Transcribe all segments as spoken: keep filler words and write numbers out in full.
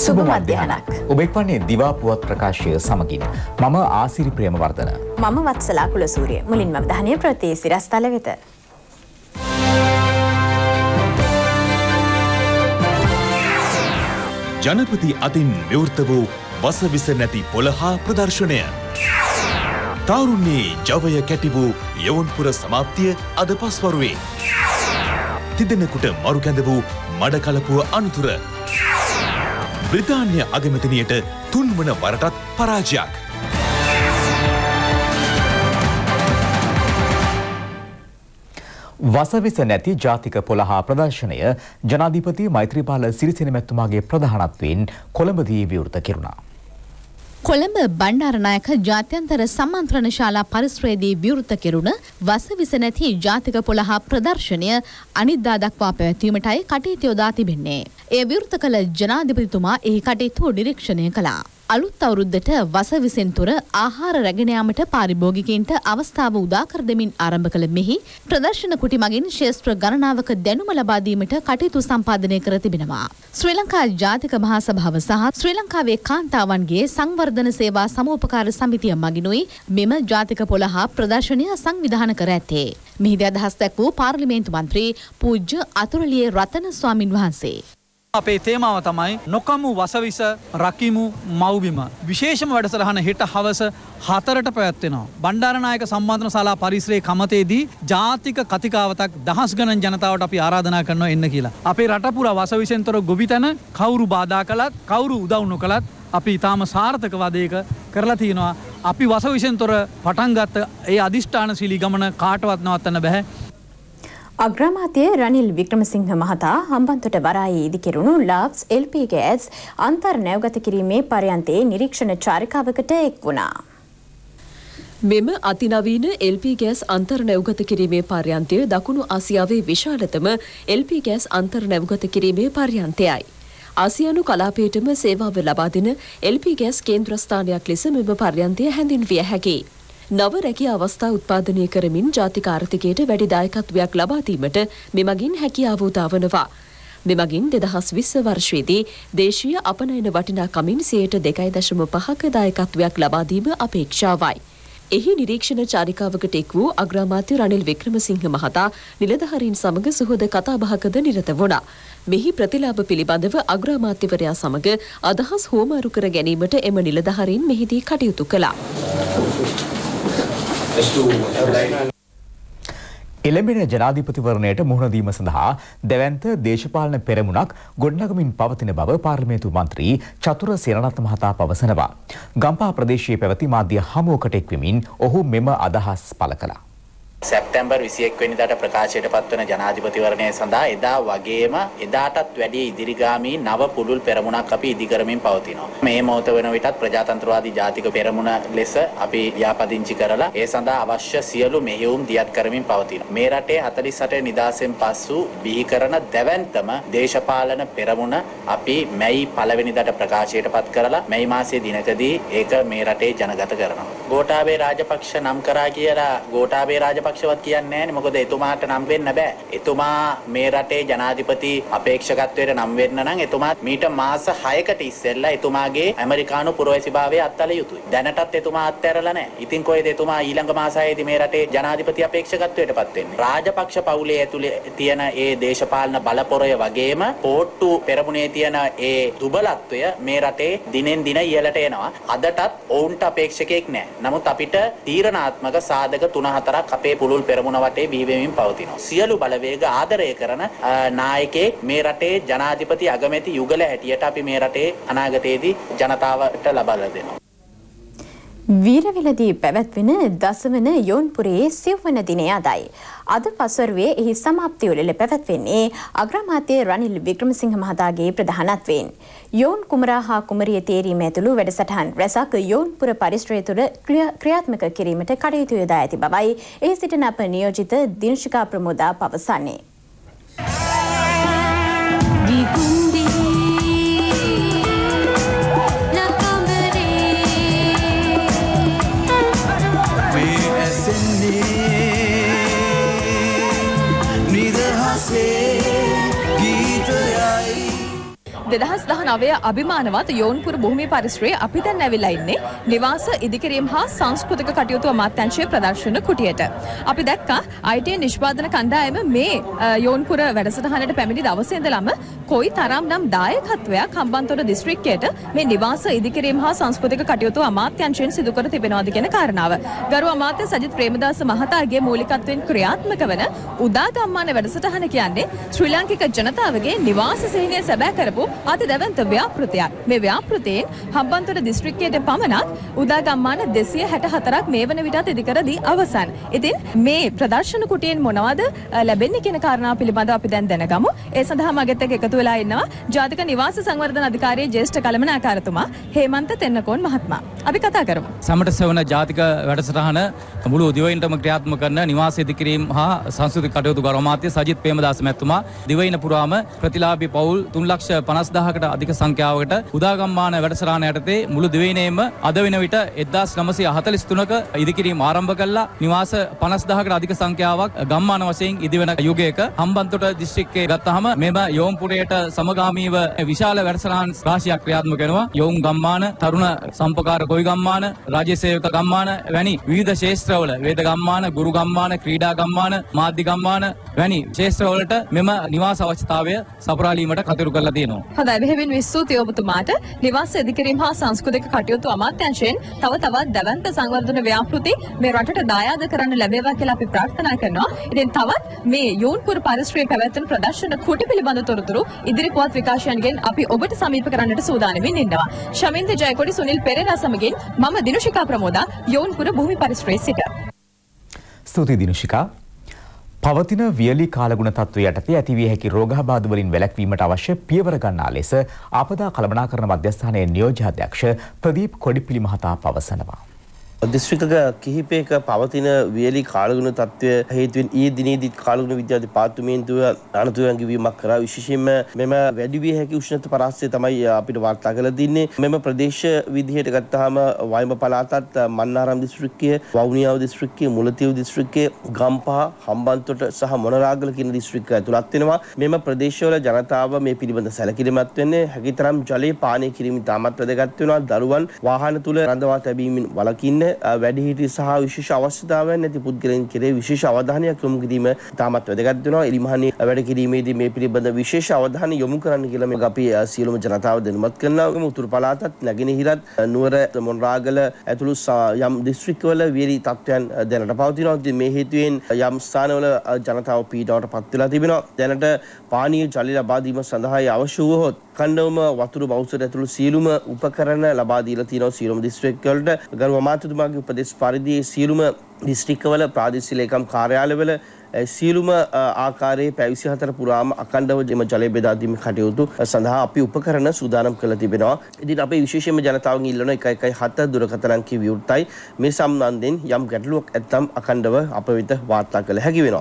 සුබ මධ්‍යහනක්. ඔබ එක්වන්නේ දිවා පුවත් ප්‍රකාශය සමගින් මම ආසිරි ප්‍රේමවර්ධන. මම වත්සලා කුලසූරිය. මුලින්ම අවධානය ප්‍රති සිරස්තල වෙත. ජනපති අතින් විවෘත වූ වසවිස නැති පොළහා ප්‍රදර්ශනය. තාරුණ්‍යයේ ජවය කැටි වූ යවන්පුර සමාප්තිය අද පස්වරුවේ. තිදෙනෙකුට මරු කැඳ වූ මඩකලපුව අනතුර. බ්‍රිතාන්‍ය අගමැතිනියට තුන්වන වරටත් පරාජයක්. වසවිස නැති ජාතික පොළහා ප්‍රදර්ශනය ජනාධිපති මෛත්‍රීපාල සිරිසේන මැතිතුමාගේ ප්‍රධානත්වයෙන් කොළඹදී විවෘත කෙරුණා. කොළඹ බණ්ඩාරනායක ජාත්‍යන්තර සම්මන්ත්‍රණ ශාලා පරිසරයේදී විවෘත කෙරුණ වසවිස නැති ජාතික පොළහා ප්‍රදර්ශනය අනිද්දා දක්වා පැවැත්වීමටයි කටයුතු යොදා තිබෙන්නේ. එය විවෘත කළ ජනාධිපතිතුමා එහි කටයුතු නිරීක්ෂණය කළා. අලුත් අවුරුද්දට වසවිසෙන් තොර ආහාර රැගෙන යාමට පාරිභෝගිකයින්ට අවස්ථාව උදා කර දෙමින් ආරම්භ කළ මෙහි ප්‍රදර්ශන කුටි මගින් ශේෂ්ත්‍ර ගණනාවක දැනුම ලබා දීමට කටයුතු සම්පාදනය කර තිබෙනවා. ශ්‍රී ලංකා ජාතික මහා සභාව සහ ශ්‍රී ලංකාවේ කාන්තාවන්ගේ සංවර්ධන සේවා සමූපකාර සමිතිය මගිනුයි මෙම ජාතික පොළහා ප්‍රදර්ශනය සංවිධානය කර ඇත්තේ. මෙහිදී අදහස් දැක් වූ පාර්ලිමේන්තු මන්ත්‍රී පූජ්‍ය අතුරුලියේ රතන ස්වාමින් වහන්සේ අපේ තේමාව තමයි නොකමු වසවිස රකිමු මව්බිම. විශේෂම වැඩසටහන හෙට හවස හතරට පැවැත්වෙනවා. බණ්ඩාරනායක සම්මන්ත්‍රණ ශාලා පරිසරයේ කමතේදී ජාතික කතිකාවතක් දහස් ගණන් ජනතාවට අපි ආරාධනා කරනවා එන්න කියලා. අපේ රට පුරා වසවිසෙන් තොර ගොවිතැන කවුරු බාධා කළත් කවුරු උදව් නොකළත් අපි ඊටාම සාර්ථක වදයක කරලා තියෙනවා. අපි වසවිසෙන් තොර පටන් ගත්ත ඒ අදිෂ්ඨානශීලී ගමන කාටවත් නවත්තන්න බෑ. අග්‍රාමාත්‍ය රනිල් වික්‍රමසිංහ මහතා හම්බන්තොට වරායේ ඉදිකෙරුණු ලාබ්ස් එල් පී ගෑස් අන්තර් නැව්ගත කිරීමේ පර්යන්තයේ නිරීක්ෂණ චාරිකාවකට එක් වුණා. මෙම අතිනවීන එල් පී ගෑස් අන්තර් නැව්ගත කිරීමේ පර්යන්තය දකුණු ආසියාවේ විශාලතම එල් පී ගෑස් අන්තර් නැව්ගත කිරීමේ පර්යන්තයයි. ආසියානු කලාපයටම සේවාව ලබා දෙන එල් පී ගෑස් කේන්ද්‍රස්ථානයක් ලෙස මෙම පර්යන්තය හැඳින්විය හැකියි. නව රැකියා අවස්ථා උත්පාදනය කරමින් ජාතික ආර්ථිකයට වැඩි දායකත්වයක් ලබා දීමට මෙමගින් හැකියාව උදා වනවා. මෙමගින් දෙදහස් විස්ස වර්ෂයේදී දේශීය අපනයන වටිනාකමින් සියයට දෙකයි දශම පහක දායකත්වයක් ලබා දීම අපේක්ෂාවයි. එහි නිරීක්ෂණ චාරිකාවකට එක් වූ අග්‍රාමාත්‍ය රනිල් වික්‍රමසිංහ මහතා නිලධාරීන් සමග සුහද කතාබහකද නිරත වුණා. මෙහි ප්‍රතිලාභ පිළිබඳව අග්‍රාමාත්‍යවරයා සමග අදහස් හෝමාරු කර ගැනීමට එම නිලධාරීන් මෙහිදී කටයුතු කළා. එළඹෙන ජනාධිපතිවරණයට මුහුණ දීම සඳහා දැවැන්ත දේශපාලන පෙරමුණක් ගොඩනගමින් පවතින බව පාර්ලිමේන්තු මන්ත්‍රී චතුර සේනරත්න මහතා පවසනවා. ගම්පහ ප්‍රදේශයේ පැවති මාධ්‍ය හමුවකට එක්වෙමින් ඔහු මෙම අදහස් පළ කළා. සැප්තැම්බර් විසිඑක වෙනිදාට ප්‍රකාශයට පත්වන ජනාධිපතිවරණය සඳහා එදා වගේම එදාටත් වැඩි ඉදිරිගාමී නව පුළුල් පෙරමුණක් අපි ඉදිකරමින් පවතිනවා. මේ මොහොත වෙන විටත් ප්‍රජාතන්ත්‍රවාදී ජාතික පෙරමුණ ලෙස අපි ව්‍යාපදිංචි කරලා ඒ සඳහා අවශ්‍ය සියලු මෙහෙයුම් දියත් කරමින් පවතිනවා. මේ රටේ හතළිස් අට නිදහසෙන් පසු බිහි කරන දැවැන්තම දේශපාලන පෙරමුණ අපි මැයි පළවෙනිදාට ප්‍රකාශයට පත් කරලා මැයි මාසයේ දිනකදී ඒක මේ රටේ ජනගත කරනවා. ගෝඨාභය රාජපක්ෂ නම් කරා කියලා ගෝඨාභය රාජපක්ෂ පක්ෂවත් කියන්නේ නැහැ නේ. මොකද එතුමාට නම් වෙන්න බෑ. එතුමා මේ රටේ ජනාධිපති අපේක්ෂකත්වයට නම් වෙන්න නම් එතුමා මීට මාස හයකට ඉස්සෙල්ලා එතුමාගේ ඇමරිකානු පුරවැසිභාවය අත්හැර යුතුයි. දැනටත් එතුමා අත්හැරලා නැහැ. ඉතින් කොහෙද එතුමා ඊළඟ මාස හයේදී මේ රටේ ජනාධිපති අපේක්ෂකත්වයට පත් වෙන්නේ? රාජපක්ෂ පවුලේ ඇතුලේ තියෙන ඒ දේශපාලන බලපොරය වගේම පෝට්ටු පෙරමුණේ තියෙන ඒ දුබලත්වය මේ රටේ දිනෙන් දින ඉහළට එනවා. අදටත් ඔවුන්ට අපේක්ෂකෙක් නැහැ. නමුත් අපිට තීරණාත්මක සාධක තුන හතරක් අපේ පුළුල් පෙරමුණ වටේ බිහිවෙමින් පවතිනවා. සියලු බලවේග ආදරය කරන නායකයෙක් මේ රටේ ජනාධිපති අගමැති යුගල හැටියට අපි මේ රටේ අනාගතයේදී ජනතාවට ලබා දෙනවා. වීරවිලදී පැවැත්වෙන දසවන යෝන්පුරයේ සිව්වන දිනය අදයි. අද පස්වරුවේ එහි සමාප්තිය උළෙල පැවැත්වෙන්නේ අග්‍රාමාත්‍ය රනිල් වික්‍රමසිංහ මහතාගේ ප්‍රධානත්වයෙන්. යෝන් කුමරා හා කුමරිය තේරීම ඇතුළු වැඩසටහන් රැසක් යෝන්පුර පරිසරය තුළ ක්‍රියාත්මක කිරීමට කටයුතු යොදා ඇති බවයි එහි සිටින අප නියෝජිත දිනශිකා ප්‍රමෝදා පවසන්නේ. දෙදහස් දහනවය අභිමානවත් යෝන්පුර භූමි පරිසරයේ අපි දැන් ඇවිල්ලා ඉන්නේ නිවාස ඉදිකිරීම හා සංස්කෘතික කටයුතු අමාත්‍යාංශයේ ප්‍රදර්ශන කුටියට. අපි දැක්කා I T නිෂ්පාදන කණ්ඩායම මේ යෝන්පුර වැඩසටහනට පැමිණි දවසේ ඉඳලම කොයි තරම්නම් දායකත්වයක් හම්බන්තොට දිස්ත්‍රික්කයට මේ නිවාස ඉදිකිරීම හා සංස්කෘතික කටයුතු අමාත්‍යාංශයෙන් සිදු කර තිබෙනවාද කියන කාරණාව. ගරු අමාත්‍ය සජිත් ප්‍රේමදාස මහතාගේ මූලිකත්වයෙන් ක්‍රියාත්මක වන උදා ගම්මාන වැඩසටහන කියන්නේ ශ්‍රී ලාංකික ජනතාවගේ නිවාස සිහිනය සැබෑ කරපු අති දැවැන්ත ව්‍යාපෘතියක්. මේ ව්‍යාපෘතියෙන් හම්බන්තොට දිස්ත්‍රික්කයට පමණක් උදා ගම්මාන දෙසිය හැට හතරක් මේ වන විටත් ඉදිකර දී අවසන්. ඉතින් මේ ප්‍රදර්ශන කුටියෙන් මොනවද ලැබෙන්නේ කියන කාරණාව පිළිබඳව අපි දැන් දැනගමු. ඒ සඳහා මගෙත් එක්ක එකතු වෙලා ඉන්නවා ජාතික නිවාස සංවර්ධන අධිකාරියේ ජ්‍යෙෂ්ඨ කළමනාකාරතුමා හේමන්ත තෙන්නකෝන් මහත්මයා. අපි කතා කරමු. සමට සෙවන ජාතික වැඩසටහන මුළු දිවයිනටම ක්‍රියාත්මක කරන නිවාස ඉදිකිරීම හා සංස්කෘතික කටයුතු ගරු අමාත්‍ය සජිත් ප්‍රේමදාස මැතිතුමා දිවයින පුරාම ප්‍රතිලාභී පවුල් තුන් ලක්ෂ පනස් දහසකට අධික සංඛ්‍යාවකට උදාගම්මාන වැඩසටහන යටතේ මුළු දිවයිනේම අද වෙන විට එක්දාස් නවසිය හතළිස් තුනක ඉදිකිරීම ආරම්භ කළා. නිවාස පනස් දහසකට අධික සංඛ්‍යාවක් ගම්මාන වශයෙන් ඉදිවෙන යුගයක හම්බන්තොට දිස්ත්‍රික්කයේ ගත්තාම මෙම යෝන්පුරයට සමගාමීව විශාල වැඩසටහන් රාශියක් ක්‍රියාත්මක වෙනවා. යෝන් ගම්මාන, තරුණ සම්පකාර ගොවි ගම්මාන, රාජ්‍ය සේවක ගම්මාන වැනි විවිධ ක්ෂේත්‍රවල වේද ගම්මාන, ගුරු ගම්මාන, ක්‍රීඩා ගම්මාන, මාධ්‍ය ගම්මාන වැනි ක්ෂේත්‍රවලට මෙම නිවාස අවශ්‍යතාවය සපුරාලීමට කටයුතු කරලා තියෙනවා. හොඳයි, බෙහෙවින් විස්තෘතිය ඔබතුමාට. නිවාස ඉදිකිරීම හා සංස්කෘතික කටයුතු අමාත්‍යාංශයෙන් තව තවත් දැවැන්ත සංවර්ධන ව්‍යාපෘති මේ රටට දායාද කරන්න ලැබේවා කියලා අපි ප්‍රාර්ථනා කරනවා. ඉතින් තවත් මේ යෝන්පුර පරිසරයේ පැවැත්වෙන ප්‍රදර්ශන කුටි පිළිබඳ තොරතුරු ඉදිරි පුවත් විකාශයන්ගෙන් අපි ඔබට සමීප කරන්නට සූදානම්ින් ඉන්නවා. ශමින්ද ජයකොඩි, සුනිල් පෙරේරා සමගින් මම දිනුෂිකා ප්‍රමෝදා යෝන්පුර භූමි පරිසරයේ සිට. ස්තුතියි දිනුෂිකා. පවතින වියලි කාලගුණ තත්ත්වය යටතේ ඇතිවිය හැකි රෝගාබාධ වලින් වැළැක්වීමට අවශ්‍ය පියවර ගන්නා ලෙස ආපදා කළමනාකරණ මධ්‍යස්ථානයේ නියෝජ්‍ය අධ්‍යක්ෂ ප්‍රදීප් කොඩිපිලි මහතා පවසනවා. දිස්ත්‍රික්ක කිහිපයක පවතින වියලි කාලගුණ තත්ත්වය හේතුවෙන් ඊයේ දිනේදී කාලගුණ විද්‍යා දෙපාර්තමේන්තුව අනතුරුවන් ගෙවීමක් කරා. විශේෂයෙන්ම මෙම වැඩි විය හැකි උෂ්ණත පරාසය තමයි අපිට වාර්තා කරලා තින්නේ. මෙම ප්‍රදේශ විදිහට ගත්තාම වයිම පළාතත්, මන්නාරම් දිස්ත්‍රික්කය, වවුනියාව දිස්ත්‍රික්කය, මුලතිව් දිස්ත්‍රික්කය, ගම්පහ, හම්බන්තොට සහ මොනරාගල කියන දිස්ත්‍රික්ක ඇතුළත් වෙනවා. මෙම ප්‍රදේශවල ජනතාව මේ පිළිබඳ සැලකිලිමත් වෙන්නේ හැකිතරම් ජලය පානය කිරීම ඉතාමත් වැදගත් වෙනවා. දරුවන් වාහන තුල රඳවා තැබීමෙන් වළකින්න වැඩිහිටි සහ විශේෂ අවශ්‍යතාවයන් නැති පුද්ගලයන් කෙරේ විශේෂ අවධානයක් යොමු කිරීම තාමත් වැදගත් වෙනවා. එලිමහනේ වැඩ කිරීමේදී මේ පිළිබඳ විශේෂ අවධානය යොමු කරන්න කියලා මේ අපි සියලුම ජනතාව දැනුවත් කරනවා. උතුරු පළාතත්, නැගෙනහිරත්, නුවර, මොණරාගල ඇතුළු යම් දිස්ත්‍රික්කවල වියලි තත්ත්වයන් දැනට පවතිනවා. මේ හේතුවෙන් යම් ස්ථානවල ජනතාව පීඩාවට පත් වෙලා තිබෙනවා. දැනට පානීය ජල ලබා දීම සඳහා අවශ්‍ය වූහොත් කණ්ඩවම වතුර බෞසර ඇතුළු සියලුම උපකරණ ලබා දීලා තියෙනවා සියලුම දිස්ත්‍රික්කවලට. ගරු අමාත්‍යතුමාගේ උපදෙස් පරිදි සියලුම දිස්ත්‍රික්කවල ප්‍රාදේශීය ලේකම් කාර්යාලවල සියලුම ආකාරයේ පැය විසිහතර පුරාම අඛණ්ඩව එම ජලය බෙදා දීම කටයුතු සඳහා අපි උපකරණ සූදානම් කරලා තිබෙනවා. ඉතින් අපි විශේෂයෙන්ම ජනතාවගෙන් ඉල්ලන එක එකයි හත දුරකථන අංකය විවෘතයි. මේ සම්බන්ධයෙන් යම් ගැටලුවක් ඇත්නම් අඛණ්ඩව අප වෙත වාර්තා කළ හැකි වෙනවා.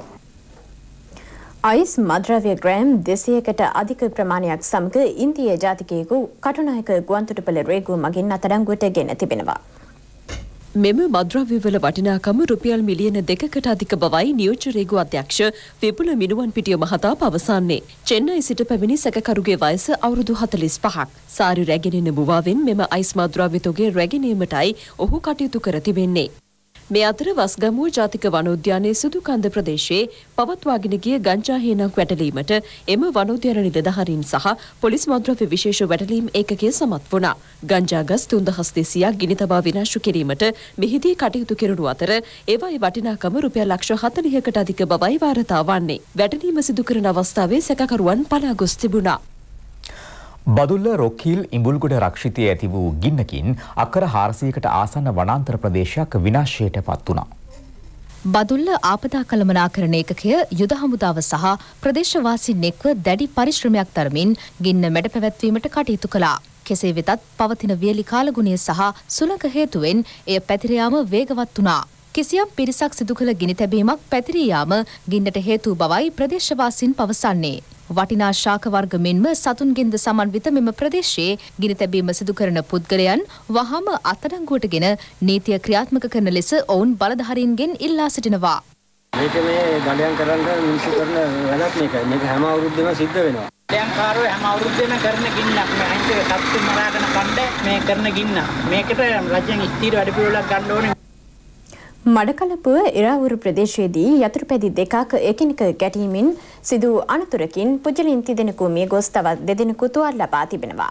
අයිස් මද්‍රව්‍ය ග්‍රෑම් දෙසියකට අධික ප්‍රමාණයක් සමග ඉන්දිය ජාතිකයෙකු කටුනායක ගුවන්තොටුපළ රේගුව මගින් අත්අඩංගුවට ගෙන තිබෙනවා. මෙම මද්‍රව්‍යවල වටිනාකම රුපියල් මිලියන දෙකකට අධික බවයි නියෝජ්‍ය රේගුව අධ්‍යක්ෂ විපුල මිනුවන්පිටිය මහතා පවසන්නේ. චෙන්නයි සිට පැමිණි සැකකරුගේ වයස අවුරුදු හතළිස් පහක්. සාරි රැගෙනෙන මුවාවෙන් මෙම අයිස් මද්‍රව්‍ය තොගේ රැගෙනීමටයි ඔහු කටයුතු කර තිබෙන්නේ. මේ අතර වස්ගමුව ජාතික වනෝද්‍යානයේ සුදුකන්ද ප්‍රදේශයේ පවත්වාගෙන ගිය ගංජා හේනක් වැටලීමට එම වනෝද්‍යාන නිලධාරීන් සහ පොලිස් මද්‍රව්‍ය විශේෂ වැටලීම් ඒකකය සමත් වුණා. ගංජා ගස් තුන්දහස් දෙසීයක් ගිනි තබා විනාශ කිරීමට මෙහිදී කටයුතු කෙරුණු අතර ඒවායේ වටිනාකම රුපියල් ලක්ෂ හතළිහකට අධික බවයි වාර්තා වන්නේ. වැටලීම සිදු කරන අවස්ථාවේ සැකකරුවන් පලා ගොස් තිබුණා. බදුල්ල රොක්හිල් ඉඹුල්ගොඩ රක්ෂිතයේ ඇති වූ ගින්නකින් අක්කර හාරසියකට ආසන්න වනාන්තර ප්‍රදේශයක් විනාශයට පත් වුණා. බදුල්ල ආපදා කළමනාකරණ ඒකකය යුද හමුදාව සහ ප්‍රදේශවාසීන් එක්ව දැඩි පරිශ්‍රමයක් දරමින් ගින්න මැඩ පැවැත්වීමට කටයුතු කළා. කෙසේ වෙතත් පවතින වියලි කාලගුණය සහ සුළඟ හේතුවෙන් එය පැතිර යාම වේගවත් වුණා. කිසියම් පිරිසක් සිදු කළ ගිනි තැබීමක් පැතිරී යාම ගින්නට හේතු බවයි ප්‍රදේශවාසීන් පවසන්නේ. වටිනා ශාක වර්ග මෙන්ම සතුන්ගෙන්ද සමන්විත මෙම ප්‍රදේශයේ ගිනි තැබීම සිදු කරන පුද්ගලයන් වහාම අත්අඩංගුවටගෙන නීතිය ක්‍රියාත්මක කරන ලෙස ඔවුන් බලධාරීන්ගෙන් ඉල්ලා සිටිනවා. මේක මේ දඩයන් කරන්න මිනිස්සු කරන වැඩක් මේකයි. මේක හැම අවුරුද්දෙම සිද්ධ වෙනවා. දඩයන්කාරෝ හැම අවුරුද්දෙම කරන ගින්නක්. මේ අහිංසක සත්තු මරාගෙන කණ්ඩ මේ කරන ගින්න. මේකට රජයෙන් ස්ථීර වැඩ පිළිවෙලක් ගන්න ඕනේ. මඩකලපුව ඉරාවුරු ප්‍රදේශයේදී යතුරුපැදි දෙකක් එකිනෙක ගැටීමෙන් සිදු අනතුරකින් පුජලින් තිදෙනෙකු මිය ගොස් තවත් දෙදෙනෙකු තුවාල ලබා තිබෙනවා.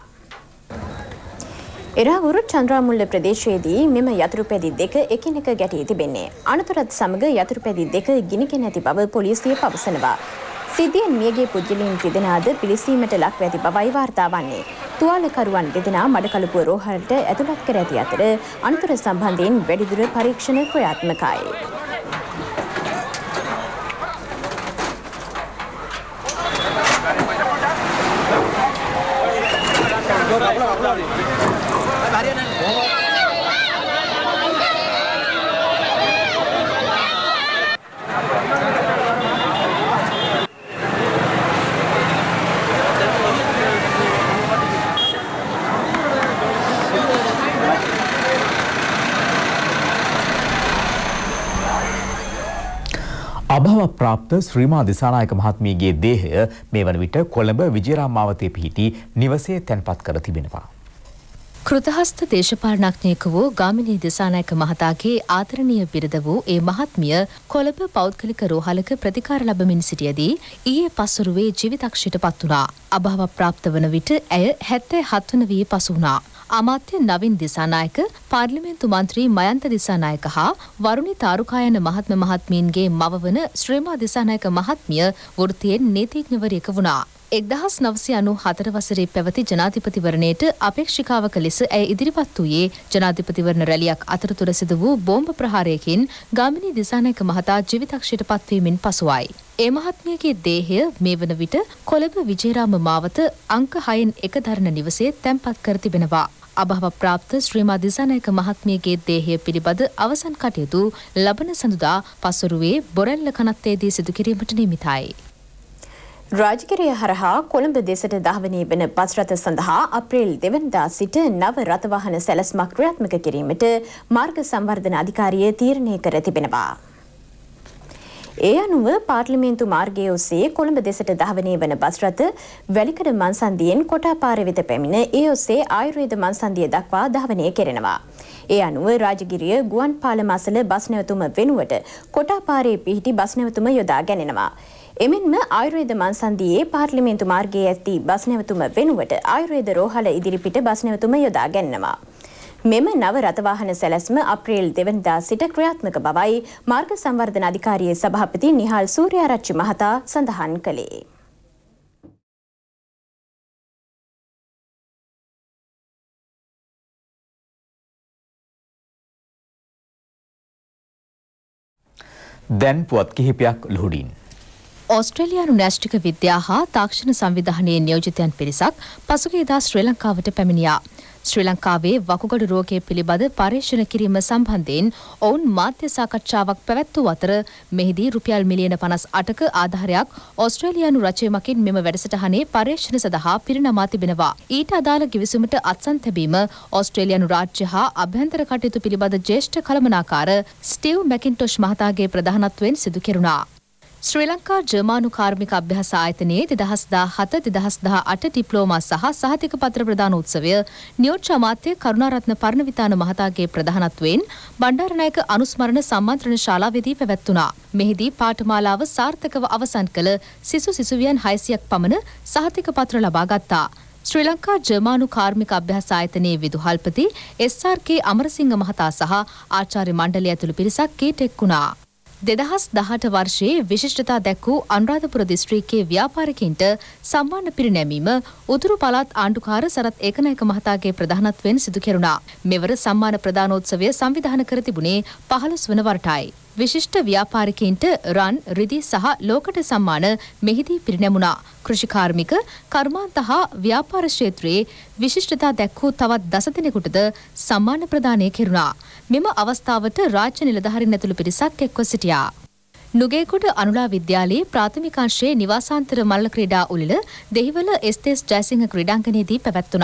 ඉරාවුරු චන්ද්‍රාමුල්ල ප්‍රදේශයේදී මෙම යතුරුපැදි දෙක එකිනෙක ගැටී තිබෙන්නේ. අනතුරත් සමග යතුරුපැදි දෙක ගිනිගෙන ඇති බව පොලිසිය පවසනවා. සිද්ධියෙන් මියගිය පුජලින් තිදෙනාද පිළිසීමට ලක්ව ඇති බවයි වාර්තා වන්නේ. තුවාලකරුවන් දෙදෙනා මඩකලපුව රෝහලට ඇතුළත් කර ඇති අතර අනතුර සම්බන්ධයෙන් වැඩිදුර පරීක්ෂණ ක්‍රියාත්මකයි. අභව ප්‍රාප්ත ශ්‍රීමා දිසානායක මහත්මියගේ දේහය මේ වන විට කොළඹ විජයරාම මාවතේ පිහිටි නිවසේ තැන්පත් කර තිබෙනවා. කෘතහස්ත දේශපාලනඥයෙකු වූ ගාමිණී දිසානායක මහතාගේ ආදරණීය බිරිඳ වූ ඒ මහත්මිය කොළඹ පෞද්ගලික රෝහලක ප්‍රතිකාර ලබමින් සිටියදී ඊයේ පස්වරුවේ ජීවිතක්ෂයට පත් වුණා. අභව ප්‍රාප්ත වන විට ඇය හැත්තෑ හත් වන වී පසු වුණා. අමාත්‍ය නවින් දිසානායක, පාර්ලිමේන්තු මන්ත්‍රී මයන්ත දිසානායක හා වරුණි තාරුකායන මහත්ම මහත්මීන්ගේ මව වන ශ්‍රීමා දිසානායක මහත්මිය වෘත්තියෙන් නීතිඥවරියක වුණා. එක්දහස් නවසිය අනූ හතර වසරේ පැවති ජනාධිපතිවරණයට අපේක්ෂිකාවක ලෙස ඇය ඉදිරිපත් වූයේ ජනාධිපතිවරණ රැලියක් අතරතුර සිදු වූ බෝම්බ ප්‍රහාරයකින් ගාමිණී දිසානායක මහතා ජීවිතක්ෂයට පත්වීමෙන් පසුවයි. ඒ මහත්මියගේ දේහය මේ වන විට කොළඹ විජයරාම මාවත අංක හයෙන් එක දරණ නිවසේ තැන්පත් කර තිබෙනවා. අභව ප්‍රාප්ත ශ්‍රීමා දිසානායක මහත්මියගේ දේහය පිළිබඳ අවසන් කටයුතු ලබන සඳුදා පස්වරුවේ බොරැල්ල කනත්තේදී සිදු කිරීමට නියමිතයි. රාජගිරිය හරහා කොළඹ දෙසට දහවනී වන බස් රථ සඳහා අප්‍රේල් දෙවනදා සිට නව රථවාහන සැලැස්මක් ක්‍රියාත්මක කිරීමට මාර්ග සංවර්ධන අධිකාරිය තීරණය කර තිබෙනවා. ඒ අනුව පාර්ලිමේන්තු මාර්ගයේ ඔස්සේ කොළඹ දෙසට දහවනී වන බස් රථ වැලිකඩ මංසන්දියෙන් කොටාපාර වෙත පැමිණ ඒ ඔස්සේ ආයුර්වේද මංසන්දිය දක්වා දහවනය කෙරෙනවා. ඒ අනුව රාජගිරිය ගුවන් පාලම අසල බස් නැවතුම වෙනුවට කොටාපාරේ පිහිටි බස් නැවතුම යොදා ගැනෙනවා. එමෙන්ම ආයුර්වේද මංසන්දියේ පාර්ලිමේන්තු මාර්ගයේ ඇති බස් නැවතුම වෙනුවට ආයුර්වේද රෝහල ඉදිරිපිට බස් නැවතුම යොදා ගැනෙනවා. මෙම නව රථවාහන සැලැස්ම අප්‍රේල් දෙවනදා සිට ක්‍රියාත්මක බවයි මාර්ග සංවර්ධන අධිකාරියේ සභාපති නිහාල් සූර්යාරච්චි මහතා සඳහන් කළේ. දැන් පුවත් කිහිපයක් ලුහුඩින්. ඕස්ට්‍රේලියානු න්‍යෂ්ටික විද්‍යා හා තාක්ෂණ සංවිධානයේ නියෝජිතයන් පිරිසක් පසුගියදා ශ්‍රී ලංකාවට පැමිණියා. ශ්‍රී ලංකාවේ වකුගඩු රෝගය පිළිබඳ පරීක්ෂණ කිරීම සම්බන්ධයෙන් ඔවුන් මාධ්‍ය සාකච්ඡාවක් පැවැත්වූ අතර මෙහිදී රුපියල් මිලියන පනස් අටක ආධාරයක් ඕස්ට්‍රේලියානු රජය මකින් මෙම වැඩසටහනේ පරීක්ෂණ සඳහා පිරිනමා තිබෙනවා. ඊට අදාළ කිවිසුමට අත්සන් තැබීම ඕස්ට්‍රේලියානු රාජ්‍ය හා අභ්‍යන්තර කටයුතු පිළිබඳ ජ්‍යෙෂ්ඨ කළමනාකාර ස්ටීව් මැකින්ටොෂ් මහතාගේ ප්‍රධානත්වයෙන් සිදු කෙරුණා. ශ්‍රී ලංකා ජර්මානු කාර්මික අභ්‍යාස ආයතනයේ දෙදහස් දාහත දෙදහස් දහඅට ඩිප්ලෝමා සහ සහතික පත්‍ර ප්‍රදාන උත්සවය නියෝජ්‍ය අමාත්‍ය කරුණාරත්න පරණවිතාන මහතාගේ ප්‍රධානත්වයෙන් බණ්ඩාරනායක අනුස්මරණ සම්මන්ත්‍රණ ශාලාවේදී පැවැත්වුණා. මෙහිදී පාඨමාලාව සාර්ථකව අවසන් කළ සිසු සිසුවියන් හයසියක් පමණ සහතික පත්‍ර ලබා ගත්තා. ශ්‍රී ලංකා ජර්මානු කාර්මික අභ්‍යාස ආයතනයේ විදුහල්පති එස් ආර් කේ අමරසිංහ මහතා සහ ආචාර්ය මණ්ඩලය ඇතුළු පිරිසක් ඊට එක් වුණා. දෙදහස් දහඅට වර්ෂයේ විශිෂ්ටතා දැක් වූ අනුරාධපුර දිස්ත්‍රික්කයේ ව්‍යාපාරිකයින්ට සම්මාන පිරිනැමීම උතුරු පළාත් ආණ්ඩුකාර සරත් ඒකනායක මහතාගේ ප්‍රධානත්වයෙන් සිදු කෙරුණා. මෙවර සම්මාන ප්‍රදානෝත්සවය සංවිධානය කර තිබුණේ පහළොස් වන වරටයි. විශිෂ්ට ව්‍යාපාරිකයින්ට රන්, රිදී සහ ලෝකඩ සම්මාන මෙහිදී පිරිනැමුණා. කෘෂිකාර්මික, කර්මාන්ත හා ව්‍යාපාර ක්ෂේත්‍රයේ විශිෂ්ටතා දැක් වූ තවත් දස දෙනෙකුටද සම්මාන ප්‍රදානය කෙරුණා. මෙම අවස්ථාවට රාජ්‍ය නිලධාරීන් ඇතුළු පිරිසක් එක්ව සිටියා. නුගේගොඩ අනුලා විද්‍යාලයේ ප්‍රාථමිකාංශයේ නිවාසාන්තර මල්ල ක්‍රීඩා උළෙල දෙහිවල එස්.තේ.එස්. ජයසිංහ ක්‍රීඩාංගණයේදී පැවැත්වුණා.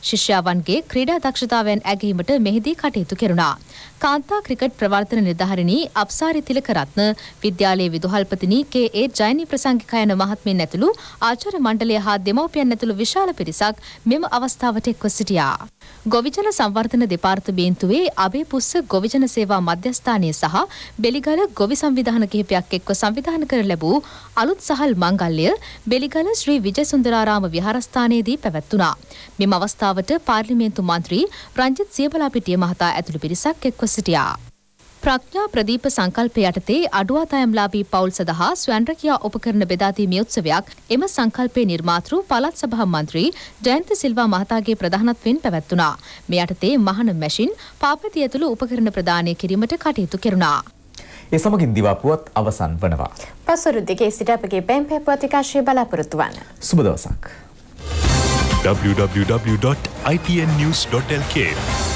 ශිෂ්‍යාවන්ගේ ක්‍රීඩා දක්ෂතාවයන් ඇගීමට මෙහිදී කටයුතු කෙරුණා. කාන්තා ක්‍රිකට් ප්‍රවර්තන නිලධාරිණී අප්සාරි තිලකරත්න, විද්‍යාලයේ විදුහල්පතිනි කේ ඒ ජයනි ප්‍රසංගිකා යන මහත්මියන් ඇතුළු ආචාර්ය මණ්ඩලය හා දෙමව්පියන් ඇතුළු විශාල පිරිසක් මෙම අවස්ථාවට එක්ව සිටියා. ගොවිජන සංවර්ධන දෙපාර්තමේන්තුවේ අබේ පුස්ස ගොවිජන සේවා මධ්‍යස්ථානය සහ බෙලිගල ගොවි සංවිධාන කිහිපයක් එක්ව සංවිධානය කර ලැබූ අලුත් සහල් මංගල්‍ය බෙලිගල ශ්‍රී විජයසුන්දරාරාම විහාරස්ථානයේදී පැවැත්වුණා. මෙම අවස්ථාවට පාර්ලිමේන්තු මන්ත්‍රී රංජිත් සියබලාපිටිය මහතා ඇතුළු පිරිසක් එක්ව සිටියා. ප්‍රඥා ප්‍රදීප සංකල්ප යටතේ අඩුවාදායම්ලාභී පවුල් සඳහා ස්වයං රැකියා උපකරණ බෙදා දීමේ උත්සවයක් එම සංකල්පයේ නිර්මාතෘ පළාත් සභා මන්ත්‍රී ජයන්ත සිල්වා මහතාගේ ප්‍රධානත්වයෙන් පැවැත්වුණා. මේ යටතේ මහන මැෂින් පාපැති ඇතුළු උපකරණ ප්‍රදානය කිරීමට කටයුතු කෙරුණා. ඒ සමගින් දිවා පුවත් අවසන් වනවා. පසුරු දෙකේ සිට අපගේ පැම්පැ පුවත් විකාශය බලාපොරොත්තු වන්න. සුබ දවසක්. w w w dot i t n news dot l k